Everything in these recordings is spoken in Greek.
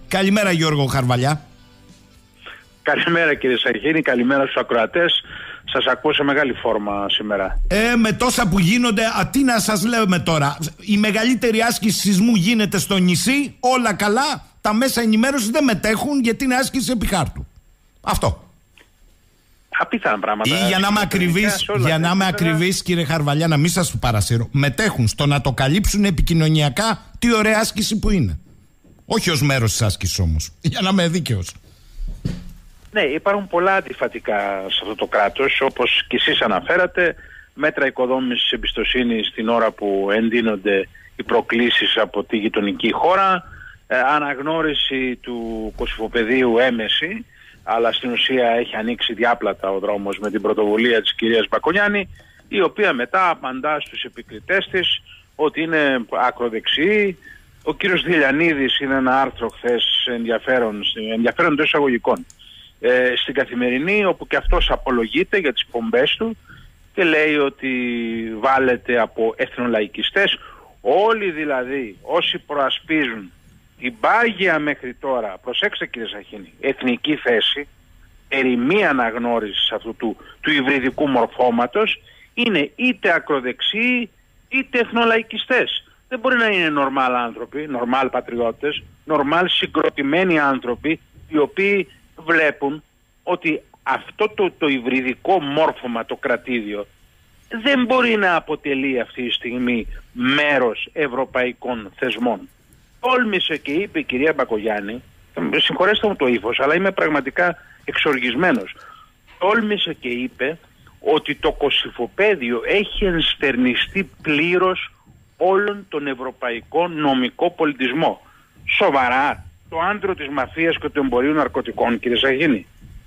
Καλημέρα Γιώργο Χαρβαλιά. Καλημέρα κύριε Σαχίνη, καλημέρα στους ακροατές. Σας ακούω σε μεγάλη φόρμα σήμερα. Με τόσα που γίνονται, τι να σας λέμε τώρα. Η μεγαλύτερη άσκηση σεισμού γίνεται στο νησί, όλα καλά. Τα μέσα ενημέρωσης δεν μετέχουν γιατί είναι άσκηση επί χάρτου. Αυτό. Απίθανα πράγματα. Ή για να είμαι ακριβής, κύριε Χαρβαλιά, να μην σας παρασύρω, μετέχουν στο να το καλύψουν επικοινωνιακά τι ωραία άσκηση που είναι. Όχι ως μέρος της άσκησης όμως, για να είμαι δίκαιος. Ναι, υπάρχουν πολλά αντιφατικά σε αυτό το κράτος, όπως και εσείς αναφέρατε, μέτρα οικοδόμησης εμπιστοσύνης την ώρα που εντείνονται οι προκλήσεις από τη γειτονική χώρα, αναγνώριση του Κωσυφοπεδίου έμεση, αλλά στην ουσία έχει ανοίξει διάπλατα ο δρόμος με την πρωτοβουλία της κυρίας Μπακογιάννη, η οποία μετά απαντά στους επικριτές της ότι είναι ακροδεξιή. Ο κύριος Δηλιανίδης είναι ένα άρθρο χθες ενδιαφέρον των εισαγωγικών στην Καθημερινή, όπου και αυτός απολογείται για τις πομπές του και λέει ότι βάλετε από εθνολαϊκιστές. Όλοι δηλαδή όσοι προασπίζουν την πάγια μέχρι τώρα, προσέξτε κύριε Σαχίνη, εθνική θέση περί μη αναγνώρισης αυτού του υβριδικού μορφώματος, είναι είτε ακροδεξιοί είτε εθνολαϊκιστές. Δεν μπορεί να είναι νορμάλ άνθρωποι, νορμάλ πατριώτες, νορμάλ συγκροτημένοι άνθρωποι, οι οποίοι βλέπουν ότι αυτό το υβριδικό μόρφωμα, το κρατήδιο, δεν μπορεί να αποτελεί αυτή τη στιγμή μέρος ευρωπαϊκών θεσμών. Τόλμησε και είπε η κυρία Μπακογιάννη, συγχωρέστε μου το ύφος, αλλά είμαι πραγματικά εξοργισμένος. Τόλμησε και είπε ότι το Κωσυφοπαίδιο έχει ενστερνιστεί πλήρως όλον τον ευρωπαϊκό νομικό πολιτισμό. Σοβαρά, το άντρο της μαφίας και του εμπορίου ναρκωτικών, κύριε Σαχίνη?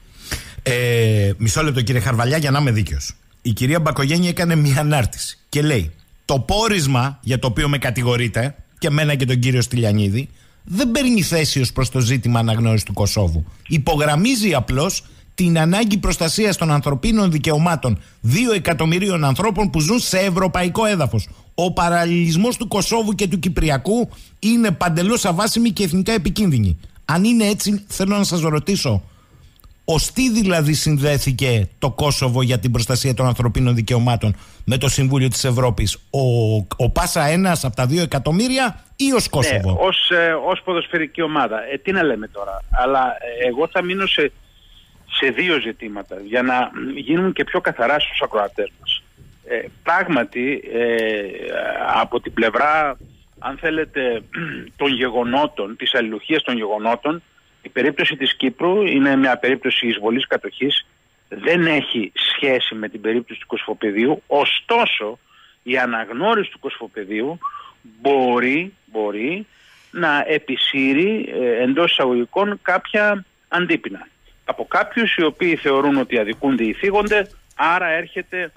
Μισό λεπτό κύριε Χαρβαλιά, για να είμαι δίκαιος. Η κυρία Μπακογιάννη έκανε μια ανάρτηση και λέει: το πόρισμα για το οποίο με κατηγορείτε, και εμένα και τον κύριο Στυλιανίδη, δεν παίρνει θέση ως προς το ζήτημα αναγνώρισης του Κωσόβου. Υπογραμμίζει απλώς την ανάγκη προστασίας των ανθρωπίνων δικαιωμάτων 2 εκατομμυρίων ανθρώπων που ζουν σε ευρωπαϊκό έδαφος. Ο παραλληλισμός του Κωσόβου και του Κυπριακού είναι παντελώς αβάσιμη και εθνικά επικίνδυνη. Αν είναι έτσι, θέλω να σας ρωτήσω, ως τι δηλαδή συνδέθηκε το Κόσοβο για την προστασία των ανθρωπίνων δικαιωμάτων με το Συμβούλιο της Ευρώπης? Ο Πάσα ένας από τα 2 εκατομμύρια ή ως Κόσοβο? Ναι, ως ποδοσφαιρική ομάδα. Τι να λέμε τώρα. Αλλά εγώ θα μείνω σε 2 ζητήματα για να γίνουν και πιο καθαρά στους ακροατές μας. Πράγματι, από την πλευρά, αν θέλετε, των γεγονότων, της αλληλουχίας των γεγονότων, η περίπτωση της Κύπρου είναι μια περίπτωση εισβολής κατοχής, δεν έχει σχέση με την περίπτωση του Κωσυφοπεδίου. Ωστόσο, η αναγνώριση του Κωσυφοπεδίου μπορεί να επισύρει εντός εισαγωγικών κάποια αντίπεινα από κάποιους οι οποίοι θεωρούν ότι αδικούνται ή θίγονται, άρα έρχεται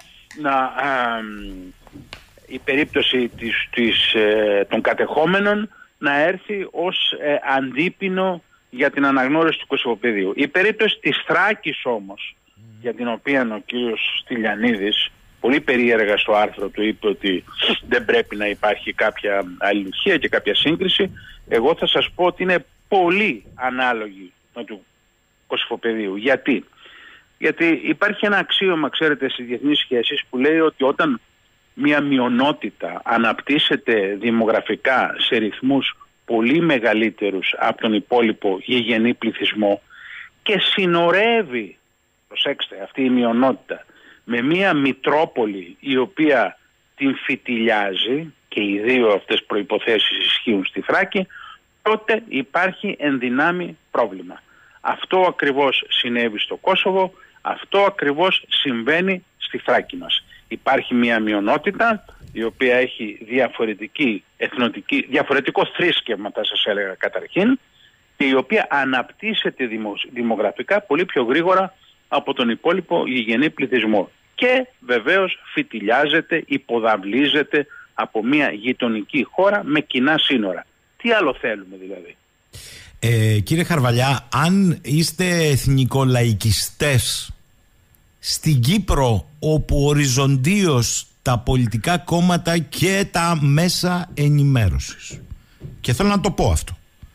η περίπτωση των κατεχόμενων να έρθει ως αντίπεινο για την αναγνώριση του Κωσυφοπεδίου. Η περίπτωση της Θράκης όμως, για την οποία ο κύριος Στυλιανίδης πολύ περίεργα στο άρθρο του είπε ότι δεν πρέπει να υπάρχει κάποια αλληλουχία και κάποια σύγκριση, εγώ θα σας πω ότι είναι πολύ ανάλογη με του Κωσυφοπεδίου. Γιατί υπάρχει ένα αξίωμα, ξέρετε, στις διεθνείς σχέσεις που λέει ότι όταν μια μειονότητα αναπτύσσεται δημογραφικά σε ρυθμούς πολύ μεγαλύτερους από τον υπόλοιπο γηγενή πληθυσμό και συνορεύει, προσέξτε, αυτή η μειονότητα με μια μητρόπολη η οποία την φιτιλιάζει, και οι 2 αυτές προϋποθέσεις ισχύουν στη Θράκη, τότε υπάρχει ενδυνάμει πρόβλημα. Αυτό ακριβώς συνέβη στο Κόσοβο, αυτό ακριβώς συμβαίνει στη Θράκη μας. Υπάρχει μια μειονότητα η οποία έχει διαφορετικό θρήσκευμα, θα σας έλεγα καταρχήν, και η οποία αναπτύσσεται δημογραφικά πολύ πιο γρήγορα από τον υπόλοιπο γηγενή πληθυσμό. Και βεβαίως φιτιλιάζεται, υποδαβλίζεται από μια γειτονική χώρα με κοινά σύνορα. Τι άλλο θέλουμε δηλαδή? Κύριε Χαρβαλιά, αν είστε εθνικολαϊκιστές στην Κύπρο, όπου οριζοντίως τα πολιτικά κόμματα και τα μέσα ενημέρωσης, και θέλω να το πω αυτό,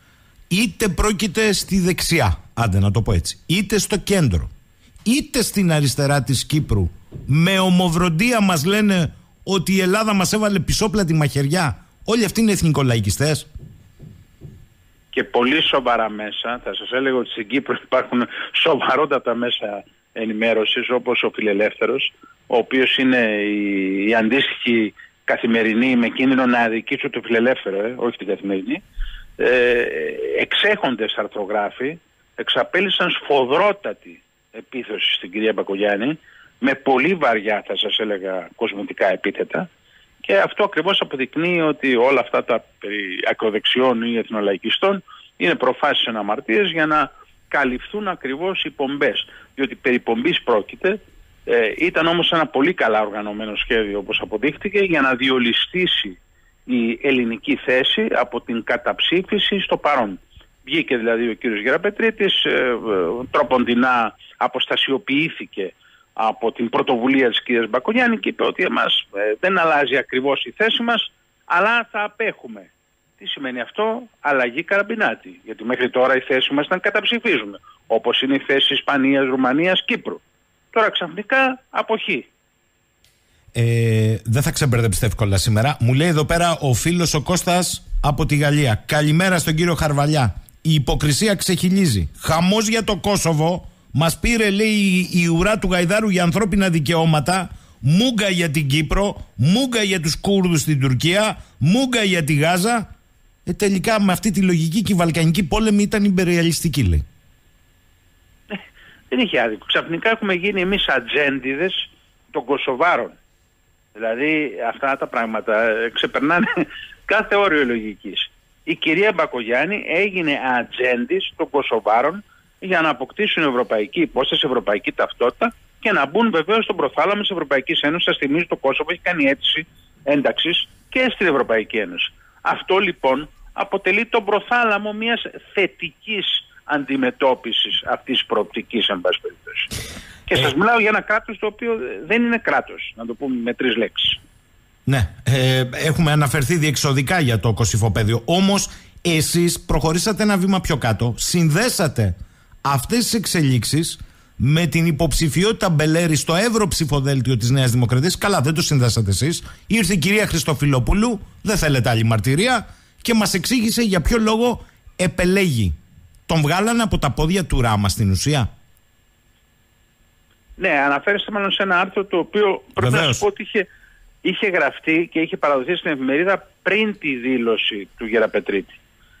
είτε πρόκειται στη δεξιά, άντε να το πω έτσι, είτε στο κέντρο, είτε στην αριστερά της Κύπρου, με ομοβροντία μας λένε ότι η Ελλάδα μας έβαλε πισόπλατη μαχαιριά, όλοι αυτοί είναι εθνικολαϊκιστές. Και πολύ σοβαρά μέσα. Θα σας έλεγα ότι στην Κύπρο υπάρχουν σοβαρότατα μέσα ενημέρωσης, όπως ο Φιλελεύθερος, ο οποίος είναι η αντίστοιχη Καθημερινή, με κίνδυνο να αδικήσω το Φιλελεύθερο, όχι την Καθημερινή. Εξέχοντες αρθρογράφοι εξαπέλυσαν σφοδρότατη επίθεση στην κυρία Μπακογιάννη, με πολύ βαριά, θα σας έλεγα, κοσμητικά επίθετα, και αυτό ακριβώς αποδεικνύει ότι όλα αυτά τα περί ακροδεξιών ή εθνολαϊκιστών είναι προφάσεις αναμαρτίες για να καλυφθούν ακριβώς οι πομπές, διότι περί πομπής πρόκειται. Ήταν όμως ένα πολύ καλά οργανωμένο σχέδιο, όπως αποδείχτηκε, για να διολιστήσει η ελληνική θέση από την καταψήφιση στο παρόν. Βγήκε δηλαδή ο κύριος Γεραπετρίτης, τροποντινά αποστασιοποιήθηκε από την πρωτοβουλία της κυρίας Μπακογιάννη και είπε ότι εμάς δεν αλλάζει ακριβώς η θέση μας, αλλά θα απέχουμε. Τι σημαίνει αυτό? Αλλαγή καραμπινάτη. Γιατί μέχρι τώρα η θέση μας ήταν καταψηφίζουμε, όπως είναι η θέση Ισπανίας, Ρουμανίας, Κύπρου. Τώρα ξαφνικά αποχή. Δεν θα ξεμπερδέψετε εύκολα σήμερα. Μου λέει εδώ πέρα ο φίλος ο Κώστας από τη Γαλλία. Καλημέρα στον κύριο Χαρβαλιά. Η υποκρισία ξεχυλίζει. Χαμός για το Κόσοβο. Μας πήρε, λέει, η ουρά του Γαϊδάρου για ανθρώπινα δικαιώματα. Μούγκα για την Κύπρο. Μούγκα για τους Κούρδους στην Τουρκία. Μούγκα για τη Γάζα. Τελικά με αυτή τη λογική και η Βαλκανική πόλεμη ήταν υπεριαλιστική, λέει. Δεν είχε άδικο. Ξαφνικά έχουμε γίνει εμείς ατζέντιδες των Κωσοβάρων. Δηλαδή αυτά τα πράγματα ξεπερνάνε κάθε όριο λογικής. Η κυρία Μπακογιάννη έγινε ατζέντης των Κωσοβάρων για να αποκτήσουν ευρωπαϊκή υπόσταση, ευρωπαϊκή ταυτότητα και να μπουν βεβαίως στον προθάλαμο της Ευρωπαϊκής Ένωσης. Σας θυμίζω το Κόσοβο έχει κάνει αίτηση ένταξης και στην Ευρωπαϊκή Ένωση. Αυτό λοιπόν αποτελεί τον προθάλαμο μιας θετικής αντιμετώπισης αυτής της προοπτικής, εν πάση περιπτώσει. Και σας μιλάω για ένα κράτος το οποίο δεν είναι κράτος, να το πούμε με 3 λέξεις. Ναι, έχουμε αναφερθεί διεξοδικά για το Κωσυφοπαίδιο. Όμως εσείς προχωρήσατε ένα βήμα πιο κάτω, συνδέσατε αυτές τις εξελίξεις με την υποψηφιότητα Μπελέρη στο ευρωψηφοδέλτιο της Νέας Δημοκρατίας. Καλά, δεν το συνδέσατε εσείς. Ήρθε η κυρία Χριστοφιλοπούλου, δεν θέλετε άλλη μαρτυρία, και μας εξήγησε για ποιο λόγο επελέγει. Τον βγάλανε από τα πόδια του Ράμα στην ουσία. Ναι, αναφέρεστε μάλλον σε ένα άρθρο το οποίο πρέπει να σας πω ότι είχε γραφτεί και είχε παραδοθεί στην εφημερίδα πριν τη δήλωση του Γεραπετρίτη.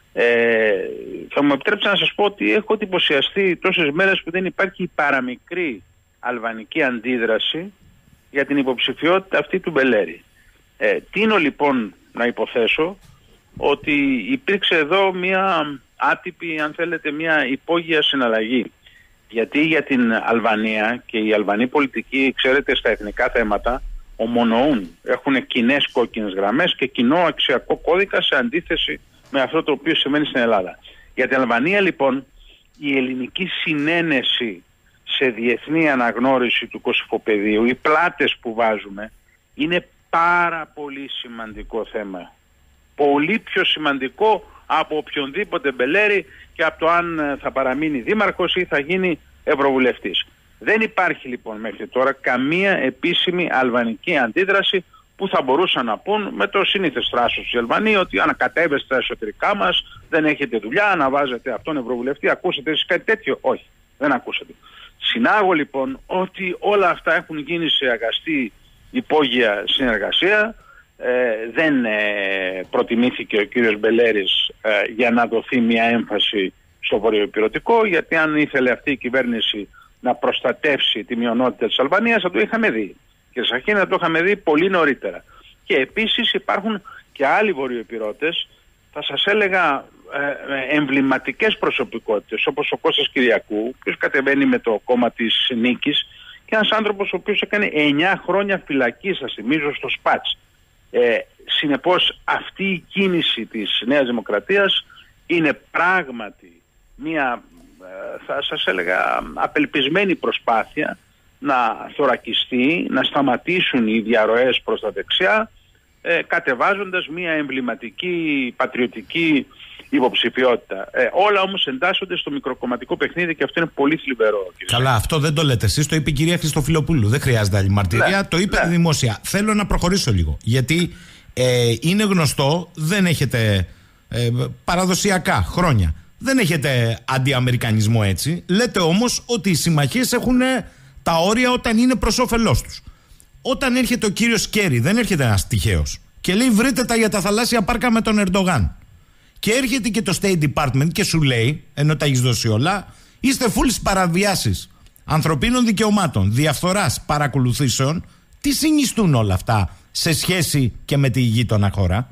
Θα μου επιτρέψετε να σας πω ότι έχω εντυπωσιαστεί τόσες μέρες που δεν υπάρχει παραμικρή αλβανική αντίδραση για την υποψηφιότητα αυτή του Μπελέρη. Τίνω λοιπόν να υποθέσω ότι υπήρξε εδώ μια άτυπη, αν θέλετε, μια υπόγεια συναλλαγή. Γιατί για την Αλβανία και η αλβανή πολιτική, ξέρετε, στα εθνικά θέματα ομονοούν. Έχουν κοινές κόκκινες γραμμές και κοινό αξιακό κώδικα, σε αντίθεση με αυτό το οποίο συμβαίνει στην Ελλάδα. Για την Αλβανία λοιπόν η ελληνική συνένεση σε διεθνή αναγνώριση του Κωσυφοπεδίου, οι πλάτες που βάζουμε, είναι πάρα πολύ σημαντικό θέμα. Πολύ πιο σημαντικό από οποιονδήποτε Μπελέρη και από το αν θα παραμείνει δήμαρχος ή θα γίνει ευρωβουλευτής. Δεν υπάρχει λοιπόν μέχρι τώρα καμία επίσημη αλβανική αντίδραση που θα μπορούσαν να πούν με το σύνηθες θράσος οι Αλβανοί ότι ανακατεύεστε τα εσωτερικά μας, δεν έχετε δουλειά, αναβάζετε αυτόν ευρωβουλευτή, ακούσατε εσείς κάτι τέτοιο? Όχι, δεν ακούσατε. Συνάγω λοιπόν ότι όλα αυτά έχουν γίνει σε αγαστή υπόγεια συνεργασία. Δεν προτιμήθηκε ο κύριος Μπελέρης για να δοθεί μια έμφαση στο βορειοϊπειρωτικό, γιατί αν ήθελε αυτή η κυβέρνηση να προστατεύσει τη μειονότητα της Αλβανίας θα το είχαμε δει. Και σε αρχή να το είχαμε δει πολύ νωρίτερα. Και επίσης υπάρχουν και άλλοι βορειοϊπειρωτές, θα σας έλεγα εμβληματικές προσωπικότητες, όπως ο Κώστας Κυριακού, ο οποίος κατεβαίνει με το κόμμα της Νίκης, και ένας άνθρωπος ο οποίος έκανε 9 χρόνια φυλακή, σας θυμίζω, στο ΣΠΑΤΣ. Συνεπώς αυτή η κίνηση της Νέας Δημοκρατίας είναι πράγματι μια, θα σας έλεγα, απελπισμένη προσπάθεια να θωρακιστεί, να σταματήσουν οι διαρροές προς τα δεξιά κατεβάζοντας μια εμβληματική πατριωτική υποψηφιότητα. Όλα όμως εντάσσονται στο μικροκομματικό παιχνίδι και αυτό είναι πολύ θλιβερό. Καλά, αυτό δεν το λέτε εσείς, το είπε η κυρία Χριστοφιλοπούλου. Δεν χρειάζεται άλλη μαρτυρία, το είπε δημόσια. Θέλω να προχωρήσω λίγο, γιατί είναι γνωστό, δεν έχετε παραδοσιακά χρόνια, δεν έχετε αντιαμερικανισμό έτσι. Λέτε όμως ότι οι συμμαχίες έχουν τα όρια όταν είναι προς όφελός τους. Όταν έρχεται ο κύριος Κέρι, δεν έρχεται ένας τυχαίος και λέει βρείτε τα για τα θαλάσσια πάρκα με τον Ερντογάν. Και έρχεται και το State Department και σου λέει, ενώ τα έχεις δώσει όλα, είστε full στις παραβιάσεις ανθρωπίνων δικαιωμάτων, διαφθοράς, παρακολουθήσεων. Τι συνιστούν όλα αυτά σε σχέση και με τη γείτονα χώρα?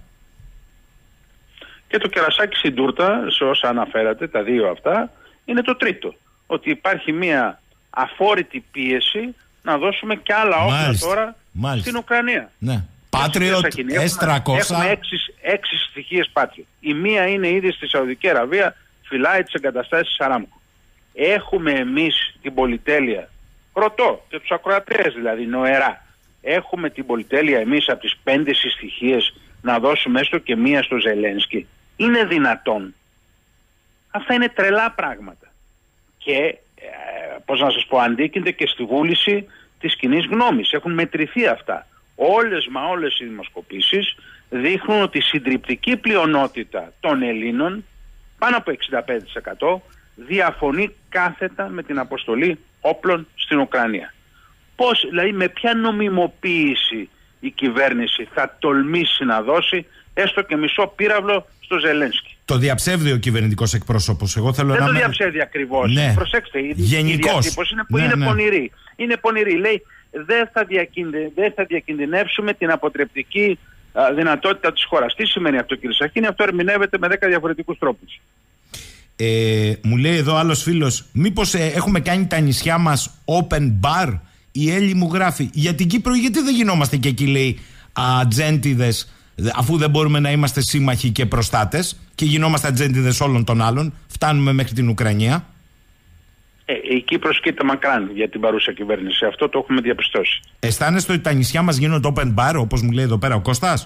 Και το κερασάκι στην τούρτα, σε όσα αναφέρατε, τα δύο αυτά, είναι το τρίτο. Ότι υπάρχει μια αφόρητη πίεση να δώσουμε και άλλα όπλα τώρα στην Ουκρανία. Ναι. Patriot S-300. Έχουμε έξι στοιχείες Patriot. Η μία είναι ήδη στη Σαουδική Αραβία, φυλάει τις εγκαταστάσεις Αράμπκο. Έχουμε εμείς την πολυτέλεια, ρωτώ και τους ακροατές δηλαδή, νοερά, έχουμε την πολυτέλεια εμείς από τις 5 συστοιχίες να δώσουμε έστω και μία στο Ζελένσκι? Είναι δυνατόν? Αυτά είναι τρελά πράγματα. Και πώς να σας πω, αντίκειται και στη βούληση της κοινής γνώμης. Έχουν μετρηθεί αυτά. Όλες οι δημοσκοπήσεις δείχνουν ότι η συντριπτική πλειονότητα των Ελλήνων, πάνω από 65%, διαφωνεί κάθετα με την αποστολή όπλων στην Ουκρανία. Πώς, δηλαδή με ποια νομιμοποίηση η κυβέρνηση θα τολμήσει να δώσει έστω και μισό πύραυλο στο Ζελένσκι? Το διαψεύδει ο κυβερνητικός εκπρόσωπος. Δεν το διαψεύδει ακριβώς. Ναι. Προσέξτε, η διατύπωση είναι πονηρή. Είναι πονηρή. Λέει δεν θα διακινδυνεύσουμε την αποτρεπτική δυνατότητα της χώρας. Τι σημαίνει αυτό, κύριε Σαχίνη? Αυτό ερμηνεύεται με 10 διαφορετικούς τρόπους. Μου λέει εδώ άλλος φίλος, μήπως έχουμε κάνει τα νησιά μας open bar? Η Έλλη μου γράφει, για την Κύπρο γιατί δεν γινόμαστε και εκεί, λέει, ατζέντιδες, αφού δεν μπορούμε να είμαστε σύμμαχοι και προστάτες και γινόμαστε ατζέντιδες όλων των άλλων, φτάνουμε μέχρι την Ουκρανία. Η Κύπρος κοίτα μακράν για την παρούσα κυβέρνηση. Αυτό το έχουμε διαπιστώσει. Αισθάνεστε ότι τα νησιά μας γίνονται open bar, όπως μου λέει εδώ πέρα ο Κώστας?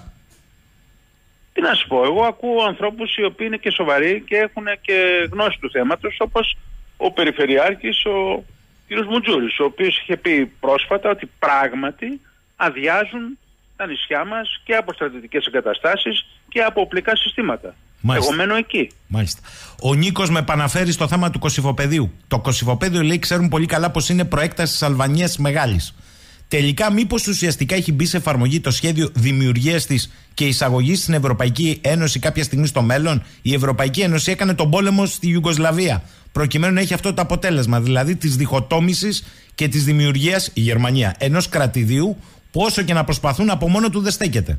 Τι να σου πω, εγώ ακούω ανθρώπους οι οποίοι είναι και σοβαροί και έχουν και γνώση του θέματος, όπως ο Περιφερειάρχης, ο κ. Μουτζούρης, ο οποίος είχε πει πρόσφατα ότι πράγματι αδειάζουν τα νησιά μας και από στρατιωτικές εγκαταστάσεις και από οπλικά συστήματα. Μάλιστα. Εγώ μένω εκεί. Μάλιστα. Ο Νίκος με επαναφέρει στο θέμα του Κωσυφοπεδίου. Το Κωσυφοπέδιο, λέει, ξέρουν πολύ καλά πως είναι προέκταση της Αλβανίας μεγάλης. Τελικά, μήπως ουσιαστικά έχει μπει σε εφαρμογή το σχέδιο δημιουργίας της και εισαγωγής στην Ευρωπαϊκή Ένωση κάποια στιγμή στο μέλλον? Η Ευρωπαϊκή Ένωση έκανε τον πόλεμο στη Ιουγκοσλαβία, προκειμένου να έχει αυτό το αποτέλεσμα, δηλαδή της διχοτόμησης και της δημιουργίας, η Γερμανία, ενός κρατηδίου που όσο και να προσπαθούν από μόνο του δεν στέκεται.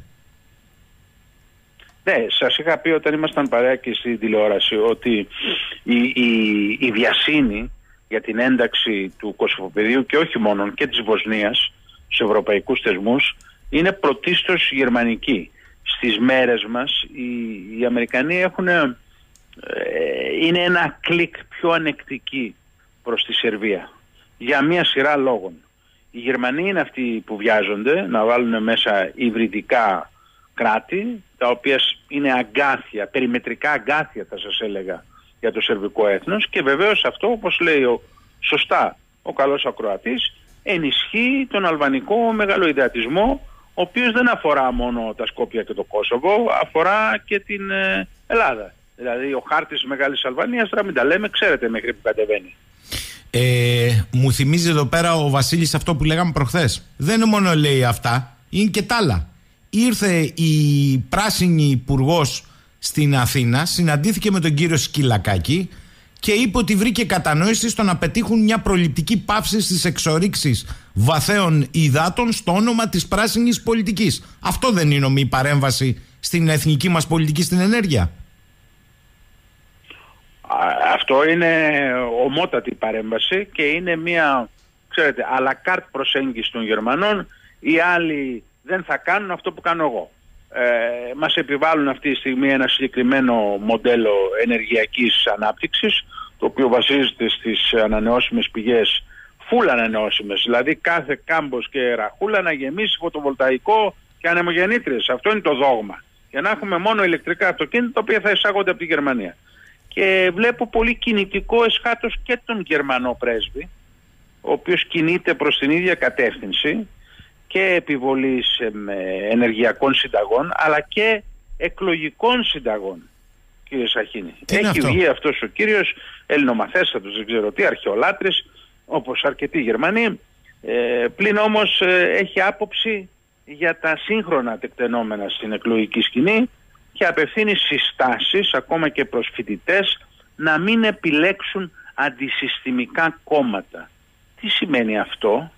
Ναι, σας είχα πει όταν ήμασταν παρέα και στην τηλεόραση ότι η βιασύνη για την ένταξη του Κωσυφοπεδίου και όχι μόνο και της Βοσνίας στους ευρωπαϊκούς θεσμούς είναι πρωτίστως γερμανική. Στις μέρες μας οι Αμερικανοί είναι ένα κλικ πιο ανεκτικοί προς τη Σερβία για μια σειρά λόγων. Οι Γερμανοί είναι αυτοί που βιάζονται να βάλουν μέσα υβριδικά κράτη, τα οποία είναι αγκάθια, περιμετρικά αγκάθια θα σας έλεγα, για το σερβικό έθνος, και βεβαίως αυτό, όπως λέει σωστά ο καλός ακροατής, ενισχύει τον αλβανικό μεγαλοειδεατισμό, ο οποίος δεν αφορά μόνο τα Σκόπια και το Κόσοβο, αφορά και την Ελλάδα. Δηλαδή ο χάρτης Μεγάλης Αλβανίας, τώρα μην τα λέμε, ξέρετε μέχρι που κατεβαίνει. Μου θυμίζει εδώ πέρα ο Βασίλης αυτό που λέγαμε προχθές. Δεν είναι μόνο, λέει, αυτά, είναι και τα άλλα. Ήρθε η πράσινη υπουργός στην Αθήνα, συναντήθηκε με τον κύριο Σκυλακάκη και είπε ότι βρήκε κατανόηση στο να πετύχουν μια προληπτική πάυση στις εξορίξεις βαθέων υδάτων στο όνομα της πράσινης πολιτικής. Αυτό δεν είναι ομοίη παρέμβαση στην εθνική μας πολιτική στην ενέργεια? Αυτό είναι ομότατη παρέμβαση και είναι μια, ξέρετε, à la carte προσέγγιση των Γερμανών. Οι άλλοι δεν θα κάνουν αυτό που κάνω εγώ. Μας επιβάλλουν αυτή τη στιγμή ένα συγκεκριμένο μοντέλο ενεργειακής ανάπτυξης, το οποίο βασίζεται στις ανανεώσιμες πηγές, φουλ ανανεώσιμες, δηλαδή κάθε κάμπος και ραχούλα να γεμίσει φωτοβολταϊκό και ανεμογεννήτριες. Αυτό είναι το δόγμα. Για να έχουμε μόνο ηλεκτρικά αυτοκίνητα τα οποία θα εισάγονται από τη Γερμανία. Και βλέπω πολύ κινητικό εσχάτως και τον Γερμανό πρέσβη, ο οποίος κινείται προς την ίδια κατεύθυνση και επιβολής ενεργειακών συνταγών, αλλά και εκλογικών συνταγών, κύριε Σαχίνη. Έχει βγει αυτός ο κύριος ελληνομαθέστατος, δεν ξέρω τι, αρχαιολάτρης, όπως αρκετοί Γερμανοί, πλην όμως έχει άποψη για τα σύγχρονα τεκτενόμενα στην εκλογική σκηνή και απευθύνει συστάσεις ακόμα και προς φοιτητές να μην επιλέξουν αντισυστημικά κόμματα. Τι σημαίνει αυτό?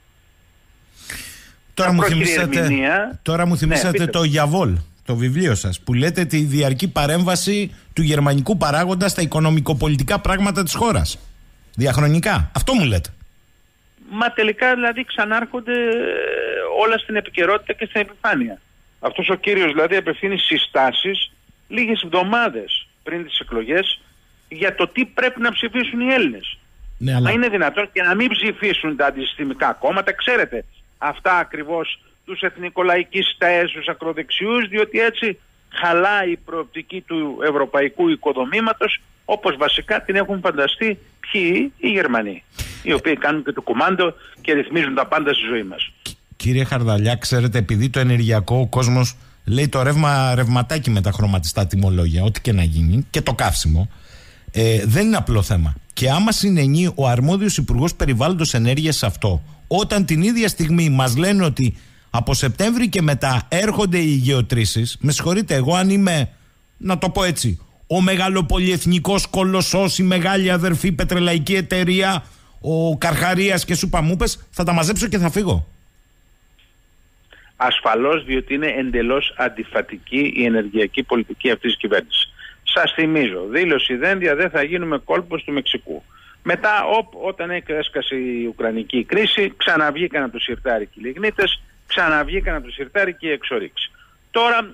Τώρα μου θυμήσατε το Γιαβόλ, το βιβλίο σας, που λέτε τη διαρκή παρέμβαση του γερμανικού παράγοντα στα οικονομικοπολιτικά πράγματα της χώρας. Διαχρονικά. Αυτό μου λέτε. Μα τελικά δηλαδή ξανάρχονται όλα στην επικαιρότητα και στην επιφάνεια. Αυτός ο κύριος δηλαδή απευθύνει συστάσεις λίγες εβδομάδες πριν τις εκλογές για το τι πρέπει να ψηφίσουν οι Έλληνες. Ναι, αλλά... Μα είναι δυνατόν και να μην ψηφίσουν τα αντισυστημικά κόμματα, ξέρετε, αυτά ακριβώς τους εθνικολαϊκιστές, τους ακροδεξιούς, διότι έτσι χαλάει η προοπτική του ευρωπαϊκού οικοδομήματος, όπως βασικά την έχουν φανταστεί ποιοι? Οι Γερμανοί, οι οποίοι κάνουν και το κουμάντο και ρυθμίζουν τα πάντα στη ζωή μας. Κύριε Χαρδαλιά, ξέρετε, επειδή το ενεργειακό ο κόσμος λέει το ρευματάκι με τα χρωματιστά τιμολόγια, ό,τι και να γίνει, και το καύσιμο, δεν είναι απλό θέμα. Και άμα συνενεί ο αρμόδιος Υπουργός Περιβάλλοντος Ενέργειας σε αυτό, όταν την ίδια στιγμή μας λένε ότι από Σεπτέμβρη και μετά έρχονται οι γεωτρήσεις, με συγχωρείτε, εγώ αν είμαι, να το πω έτσι, ο μεγαλοπολιεθνικός κολοσσός, η μεγάλη αδερφή πετρελαϊκή εταιρεία, ο Καρχαρίας και Σουπαμούπες, θα τα μαζέψω και θα φύγω. Ασφαλώς, διότι είναι εντελώς αντιφατική η ενεργειακή πολιτική αυτής της κυβέρνησης. Σας θυμίζω, δήλωση δένδια, δεν θα γίνουμε κόλπος του Μεξικού. Μετά, όταν έσκασε η Ουκρανική κρίση, ξαναβγήκαν από το σιρτάρι και οι λιγνίτες, ξαναβγήκαν από το σιρτάρι και οι εξορίξεις. Τώρα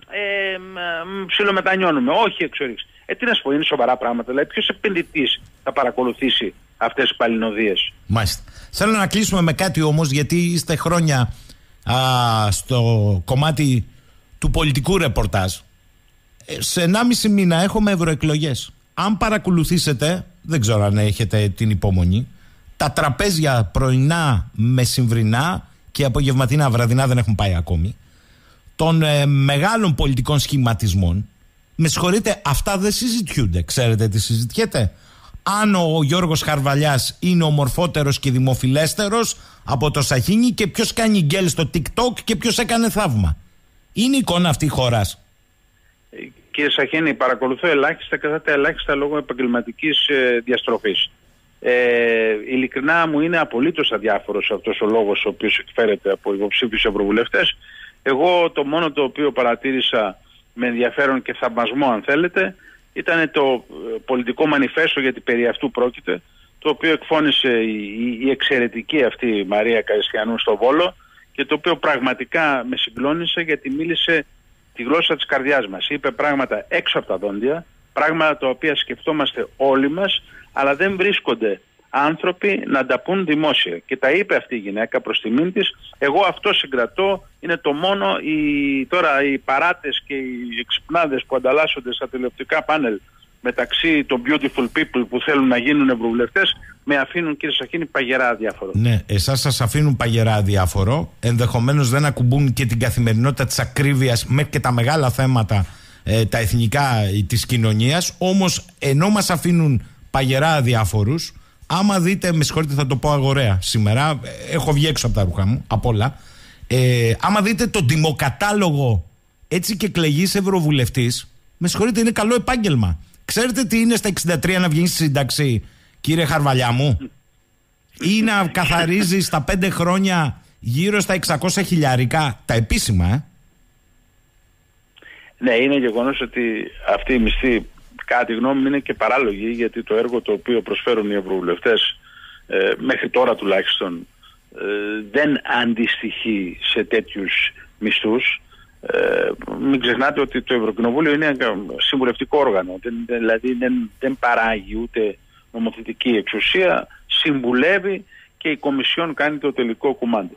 ψιλομετανιώνουμε, όχι εξορίξεις. Τι να σου πω, είναι σοβαρά πράγματα. Δηλαδή, ποιος επενδυτής θα παρακολουθήσει αυτές τις παλινοδίες? Μάλιστα. Θέλω να κλείσουμε με κάτι όμως, γιατί είστε χρόνια στο κομμάτι του πολιτικού ρεπορτάζ. Σε 1,5 μήνα έχουμε ευρωεκλογές. Αν παρακολουθήσετε, δεν ξέρω αν έχετε την υπομονή, τα τραπέζια πρωινά, μεσημβρινά και απογευματινά, βραδινά δεν έχουν πάει ακόμη, των μεγάλων πολιτικών σχηματισμών, με συγχωρείτε, αυτά δεν συζητιούνται. Ξέρετε τι συζητιέται? Αν ο Γιώργος Χαρβαλιάς είναι ο μορφότερος και δημοφιλέστερος από το Σαχίνι και ποιος κάνει γκέλ στο TikTok και ποιος έκανε θαύμα. Είναι εικόνα αυτή η χώρας? Κύριε Σαχίνι, παρακολουθώ ελάχιστα, κατά τα ελάχιστα λόγω επαγγελματικής διαστροφής. Ειλικρινά μου είναι απολύτως αδιάφορος αυτός ο λόγος ο οποίος εκφέρεται από υποψήφιους ευρωβουλευτές. Εγώ το μόνο το οποίο παρατήρησα με ενδιαφέρον και θαυμασμό, αν θέλετε, ήταν το πολιτικό μανιφέστο, γιατί περί αυτού πρόκειται, το οποίο εκφώνησε η εξαιρετική αυτή Μαρία Καριστιανού στο Βόλο και το οποίο πραγματικά με συγκλώνησε, γιατί μίλησε τη γλώσσα της καρδιάς μας. Είπε πράγματα έξω από τα δόντια, πράγματα τα οποία σκεφτόμαστε όλοι μας, αλλά δεν βρίσκονται άνθρωποι να τα πούν δημόσια. Και τα είπε αυτή η γυναίκα προς τιμήν της. Εγώ αυτό συγκρατώ. Είναι το μόνο. Τώρα οι παράτες και οι εξυπνάδες που ανταλλάσσονται στα τηλεοπτικά πάνελ μεταξύ των beautiful people που θέλουν να γίνουν ευρωβουλευτές, με αφήνουν, κύριε Σαχίνη, παγερά αδιάφορο. Ναι, εσάς σας αφήνουν παγερά αδιάφορο. Ενδεχομένως δεν ακουμπούν και την καθημερινότητα της ακρίβειας μέχρι και τα μεγάλα θέματα, τα εθνικά της κοινωνίας. Όμως, ενώ μας αφήνουν παγερά αδιάφορους, άμα δείτε, με συγχωρείτε θα το πω αγοραία σήμερα, έχω βγει έξω από τα ρούχα μου, απ' όλα. Άμα δείτε τον τιμοκατάλογο έτσι και κλεγείς ευρωβουλευτής, με συγχωρείτε, είναι καλό επάγγελμα. Ξέρετε τι είναι στα 63 να βγεις στη σύνταξη, κύριε Χαρβαλιά μου? Ή να καθαρίζεις τα 5 χρόνια γύρω στα 600 χιλιάρικα, τα επίσημα, Ναι, είναι γεγονός ότι αυτή η μισθή, κατά τη γνώμη μου, είναι και παράλογη, γιατί το έργο το οποίο προσφέρουν οι ευρωβουλευτές, μέχρι τώρα τουλάχιστον, δεν αντιστοιχεί σε τέτοιους μισθούς. Μην ξεχνάτε ότι το Ευρωκοινοβούλιο είναι συμβουλευτικό όργανο, δηλαδή δεν παράγει ούτε νομοθετική εξουσία, συμβουλεύει και η Κομισιόν κάνει το τελικό κουμάντο.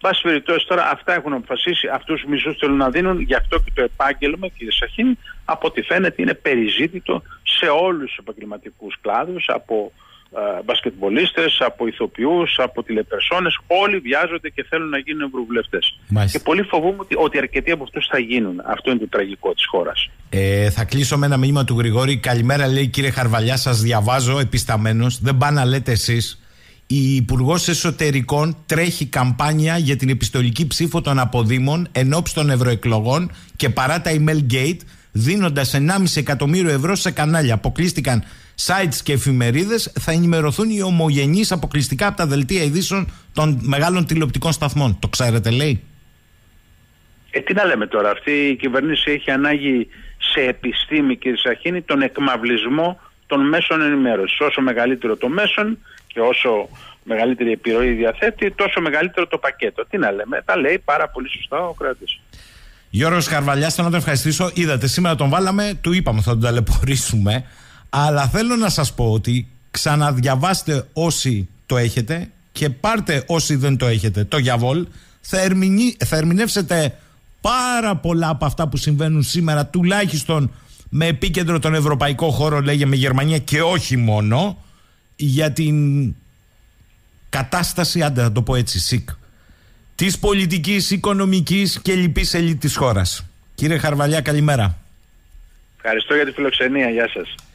Πάση περιπτώσει, τώρα αυτά έχουν αποφασίσει, αυτούς τους μισθούς θέλουν να δίνουν, γι' αυτό και το επάγγελμα, κύριε Σαχίνη, από ό,τι φαίνεται είναι περιζήτητο σε όλους τους επαγγελματικούς κλάδους, από μπασκετμπολίστες, από ηθοποιούς, από τηλεπερσόνες, όλοι βιάζονται και θέλουν να γίνουν ευρωβουλευτές. Και πολύ φοβούμαι ότι αρκετοί από αυτούς θα γίνουν. Αυτό είναι το τραγικό της χώρας. Θα κλείσω με ένα μήνυμα του Γρηγόρη. Καλημέρα, λέει, κύριε Χαρβαλιά, σας διαβάζω επισταμένος. Δεν πάνε να λέτε εσείς. Η Υπουργός Εσωτερικών τρέχει καμπάνια για την επιστολική ψήφο των αποδήμων ενόψει των ευρωεκλογών και παρά τα email gate, δίνοντας 1,5 εκατομμύριο ευρώ σε κανάλια. Αποκλείστηκαν sites και εφημερίδες, θα ενημερωθούν οι ομογενείς αποκλειστικά από τα δελτία ειδήσεων των μεγάλων τηλεοπτικών σταθμών. Το ξέρετε, λέει. Τι να λέμε τώρα, αυτή η κυβέρνηση έχει ανάγκη σε επιστήμη, κύριε Σαχίνη, τον εκμαυλισμό των μέσων ενημέρωσης. Όσο μεγαλύτερο το μέσον και όσο μεγαλύτερη επιρροή διαθέτει, τόσο μεγαλύτερο το πακέτο. Τι να λέμε, τα λέει πάρα πολύ σωστά ο Κράτης. Γιώργος Χαρβαλιάς, θέλω να τον ευχαριστήσω. Είδατε, σήμερα τον βάλαμε, του είπαμε θα τον ταλαιπωρήσουμε. Αλλά θέλω να σας πω ότι ξαναδιαβάστε όσοι το έχετε και πάρτε όσοι δεν το έχετε το Γιαβόλ. Θα ερμηνεύσετε πάρα πολλά από αυτά που συμβαίνουν σήμερα, τουλάχιστον με επίκεντρο τον ευρωπαϊκό χώρο, λέγε, με Γερμανία και όχι μόνο, για την κατάσταση, άντε θα το πω έτσι, ΣΥΚ, της πολιτικής, οικονομικής και λοιπής ελίτ της χώρας. Κύριε Χαρβαλιά, καλημέρα. Ευχαριστώ για τη φιλοξενία. Γεια σας.